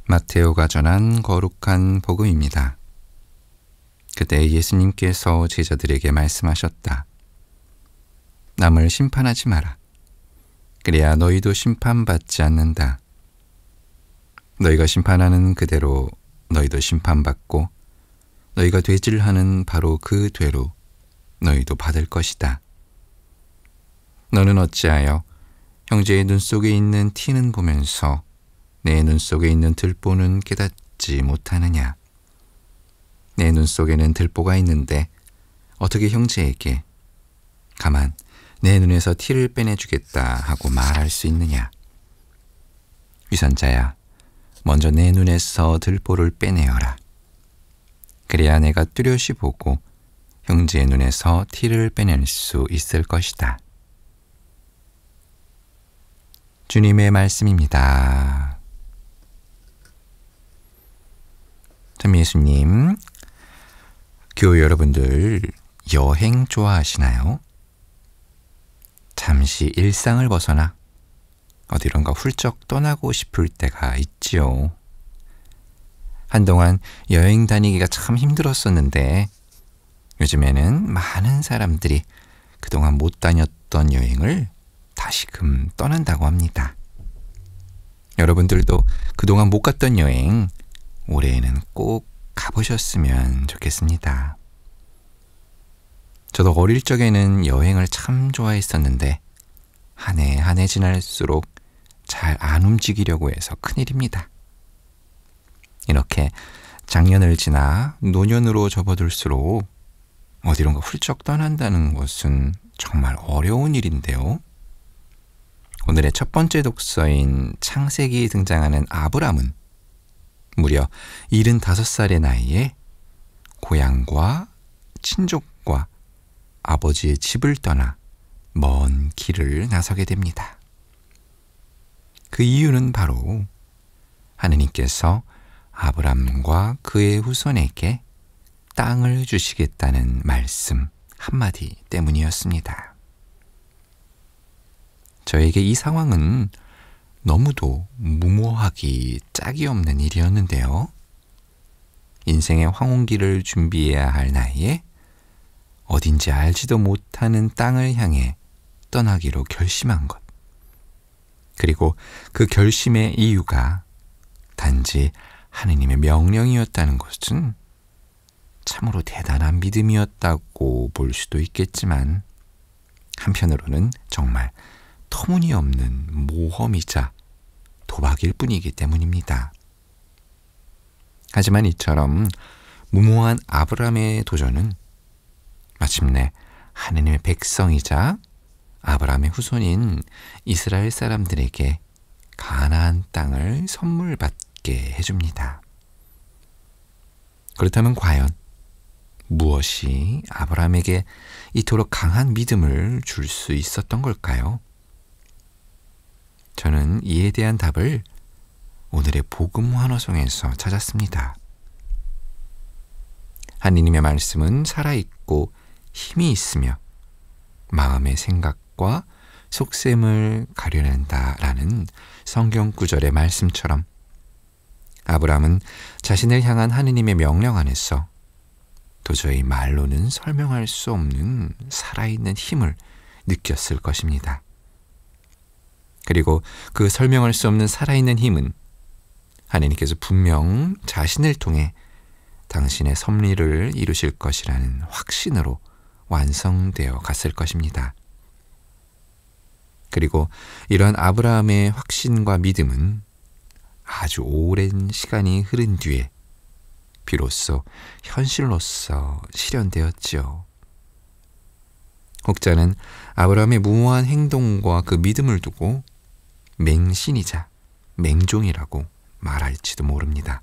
마테오가 전한 거룩한 복음입니다. 그때 예수님께서 제자들에게 말씀하셨다. 남을 심판하지 마라. 그래야 너희도 심판받지 않는다. 너희가 심판하는 그대로 너희도 심판받고 너희가 되질하는 바로 그 되로 너희도 받을 것이다. 너는 어찌하여 형제의 눈 속에 있는 티는 보면서 내 눈 속에 있는 들보는 깨닫지 못하느냐? 내 눈 속에는 들보가 있는데 어떻게 형제에게 가만 내 눈에서 티를 빼내주겠다 하고 말할 수 있느냐? 위선자야, 먼저 내 눈에서 들보를 빼내어라. 그래야 내가 뚜렷이 보고 형제의 눈에서 티를 빼낼 수 있을 것이다. 주님의 말씀입니다. 참 예수님, 교회 여러분들 여행 좋아하시나요? 잠시 일상을 벗어나 어디론가 훌쩍 떠나고 싶을 때가 있지요. 한동안 여행 다니기가 참 힘들었었는데 요즘에는 많은 사람들이 그동안 못 다녔던 여행을 다시금 떠난다고 합니다. 여러분들도 그동안 못 갔던 여행 올해에는 꼭 가보셨으면 좋겠습니다. 저도 어릴 적에는 여행을 참 좋아했었는데 한 해 한 해 지날수록 잘 안 움직이려고 해서 큰일입니다. 이렇게 작년을 지나 노년으로 접어들수록 어디론가 훌쩍 떠난다는 것은 정말 어려운 일인데요. 오늘의 첫 번째 독서인 창세기에 등장하는 아브람은 무려 75살의 나이에 고향과 친족과 아버지의 집을 떠나 먼 길을 나서게 됩니다. 그 이유는 바로 하느님께서 아브람과 그의 후손에게 땅을 주시겠다는 말씀 한마디 때문이었습니다. 저에게 이 상황은 너무도 무모하기 짝이 없는 일이었는데요. 인생의 황혼기를 준비해야 할 나이에 어딘지 알지도 못하는 땅을 향해 떠나기로 결심한 것. 그리고 그 결심의 이유가 단지 하느님의 명령이었다는 것은 참으로 대단한 믿음이었다고 볼 수도 있겠지만 한편으로는 정말 터무니없는 모험이자 도박일 뿐이기 때문입니다. 하지만 이처럼 무모한 아브람의 도전은 마침내 하느님의 백성이자 아브람의 후손인 이스라엘 사람들에게 가나안 땅을 선물 받게 해줍니다. 그렇다면 과연 무엇이 아브람에게 이토록 강한 믿음을 줄 수 있었던 걸까요? 저는 이에 대한 답을 오늘의 복음 환호성에서 찾았습니다. 하느님의 말씀은 살아있고 힘이 있으며 마음의 생각과 속셈을 가려낸다라는 성경 구절의 말씀처럼 아브람은 자신을 향한 하느님의 명령 안에서 도저히 말로는 설명할 수 없는 살아있는 힘을 느꼈을 것입니다. 그리고 그 설명할 수 없는 살아있는 힘은 하느님께서 분명 자신을 통해 당신의 섭리를 이루실 것이라는 확신으로 완성되어 갔을 것입니다. 그리고 이런 아브라함의 확신과 믿음은 아주 오랜 시간이 흐른 뒤에 비로소 현실로서 실현되었지요. 혹자는 아브라함의 무모한 행동과 그 믿음을 두고 맹신이자 맹종이라고 말할지도 모릅니다.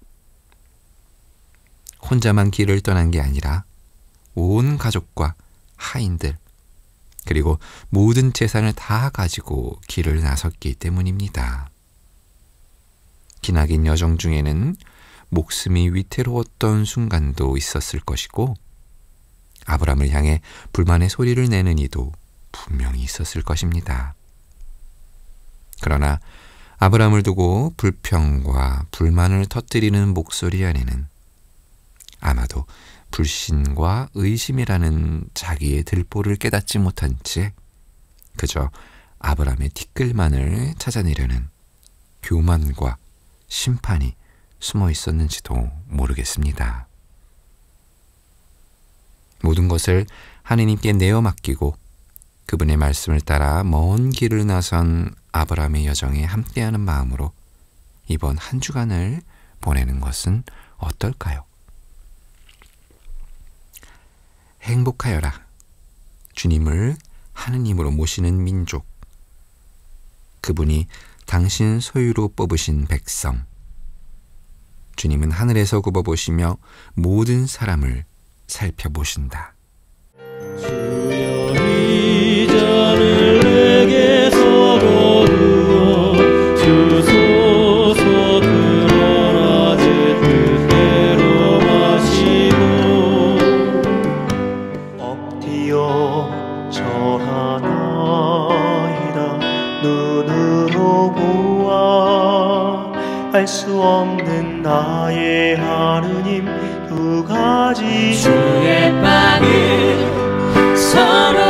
혼자만 길을 떠난 게 아니라 온 가족과 하인들 그리고 모든 재산을 다 가지고 길을 나섰기 때문입니다. 기나긴 여정 중에는 목숨이 위태로웠던 순간도 있었을 것이고 아브람을 향해 불만의 소리를 내는 이도 분명히 있었을 것입니다. 그러나 아브라함을 두고 불평과 불만을 터뜨리는 목소리 안에는 아마도 불신과 의심이라는 자기의 들보를 깨닫지 못한 채 그저 아브라함의 티끌만을 찾아내려는 교만과 심판이 숨어 있었는지도 모르겠습니다. 모든 것을 하느님께 내어 맡기고 그분의 말씀을 따라 먼 길을 나선 아브라함의 여정에 함께하는 마음으로 이번 한 주간을 보내는 것은 어떨까요? 행복하여라. 주님을 하느님으로 모시는 민족. 그분이 당신 소유로 뽑으신 백성. 주님은 하늘에서 굽어보시며 모든 사람을 살펴보신다. 주여 이 잔을 내게서 거두어 주소서. 그러나 제 뜻대로 마시고 엎드려 절하나이다. 눈으로 보아 알 수 없는 나의 하느님 두 가지 주의 빵을 서로